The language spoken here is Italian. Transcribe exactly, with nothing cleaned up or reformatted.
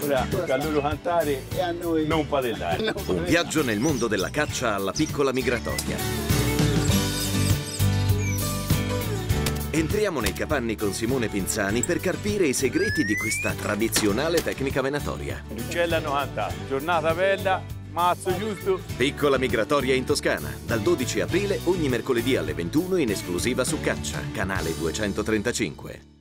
Ora tocca a loro cantare E a noi non padellare. Un viaggio nel mondo della caccia alla piccola migratoria. Entriamo nei capanni con Simone Pinzani per carpire i segreti di questa tradizionale tecnica venatoria. L'uccello hanno cantato. Giornata bella, mazzo giusto. Piccola migratoria in Toscana, dal dodici aprile ogni mercoledì alle ventuno in esclusiva su Caccia, canale duecentotrentacinque.